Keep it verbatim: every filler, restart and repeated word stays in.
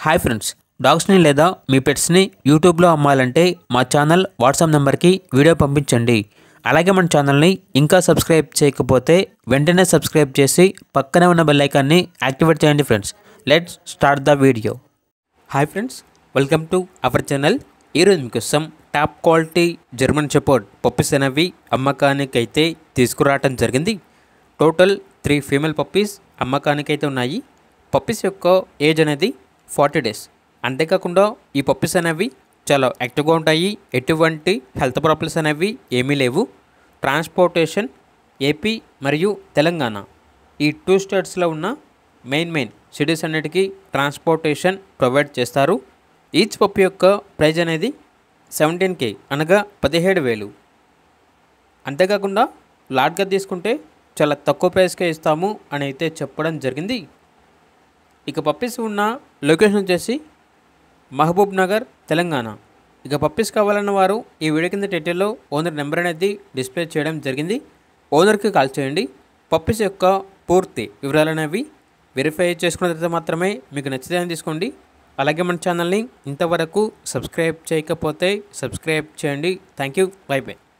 Hi friends, డాగ్స్ని లేదా మీ పెట్స్ని యూట్యూబ్లో అమ్మాలంటే మా ఛానల్ వాట్సాప్ నెంబర్కి వీడియో పంపించండి. అలాగే మన ఛానల్ని ఇంకా సబ్స్క్రైబ్ చేయకపోతే వెంటనే సబ్స్క్రైబ్ చేసి పక్కనే ఉన్న బెల్ ఐకాన్ని యాక్టివేట్ చేయండి friends. Let's start the video. Hi friends, welcome to our channel. ఈరోజు మీకోసం top quality German shepherd puppies అనేవి అమ్మకానికి అయితే తీసుకురావటం జరిగింది. టోటల్ త్రీ ఫీమేల్ పప్పీస్ అమ్మకానికి అయితే ఉన్నాయి. పప్పీస్ యొక్క ఏజ్ అనేది ఫార్టీ డేస్. అంతేకాకుండా ఈ పప్పీస్ అనేవి చాలా యాక్టివ్గా ఉంటాయి. ఎటువంటి హెల్త్ ప్రాబ్లమ్స్ అనేవి ఏమీ లేవు. ట్రాన్స్పోర్టేషన్ ఏపీ మరియు తెలంగాణ ఈ టూ స్టేట్స్లో ఉన్న మెయిన్ మెయిన్ సిటీస్ అన్నిటికీ ట్రాన్స్పోర్టేషన్ ప్రొవైడ్ చేస్తారు. ఈచ్ పప్పీ యొక్క ప్రైజ్ అనేది సెవెంటీన్ కే అనగా పదిహేడు వేలు. అంతేకాకుండా లాట్గా తీసుకుంటే చాలా తక్కువ ప్రైస్కే ఇస్తాము అని అయితే చెప్పడం జరిగింది. ఇక పప్పీస్ ఉన్న లొకేషన్ వచ్చేసి మహబూబ్ నగర్, తెలంగాణ. ఇక పప్పీస్ కావాలన్న వారు ఈ వీడియో కింద టైటిల్లో ఓనర్ నెంబర్ అనేది డిస్ప్లే చేయడం జరిగింది. ఓనర్కి కాల్ చేయండి. పప్పీస్ యొక్క పూర్తి వివరాలు అనేవి వెరిఫై చేసుకున్న తర్వాత మాత్రమే మీకు నచ్చితే తీసుకోండి. అలాగే మన ఛానల్ని ఇంతవరకు సబ్స్క్రైబ్ చేయకపోతే సబ్స్క్రైబ్ చేయండి. Thank you. Bye by.